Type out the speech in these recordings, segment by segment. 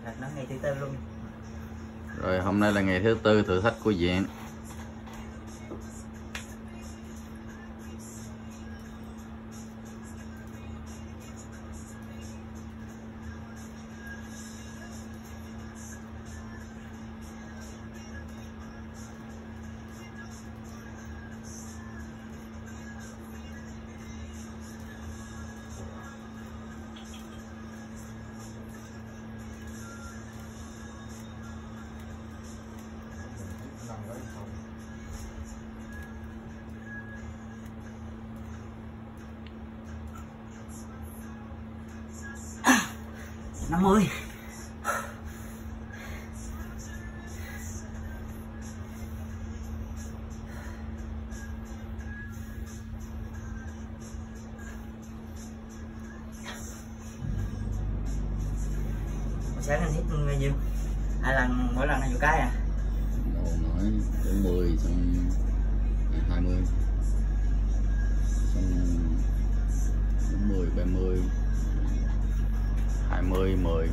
Thật nó ngày thứ tư luôn. Rồi hôm nay là ngày thứ tư thử thách của Diện. Năm mươi. Sáng anh hít bao nhiêu? Hai lần, mỗi lần là nhiều cái à? Đầu nói đến 10 xong 20 xong đến 10, 30, 20, 10.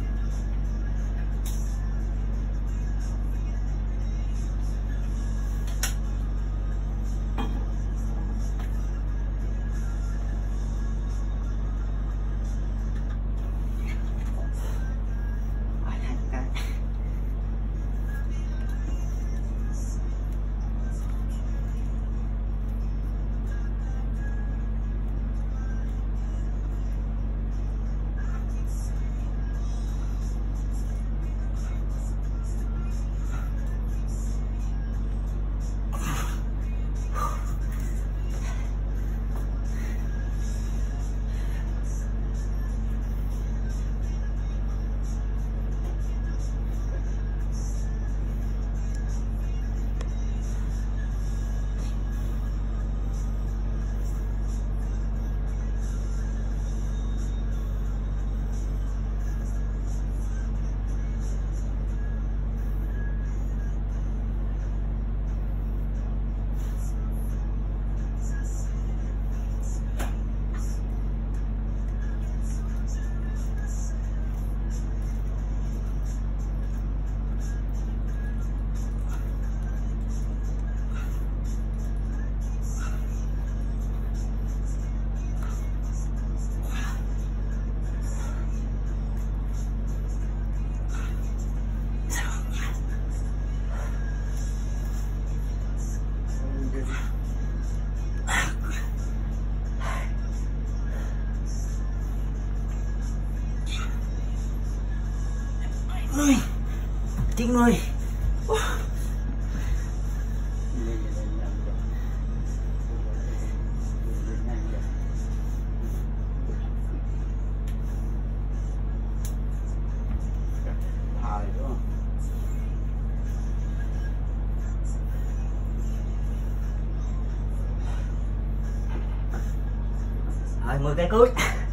Ôi, 90. Rồi 10 cái cuối.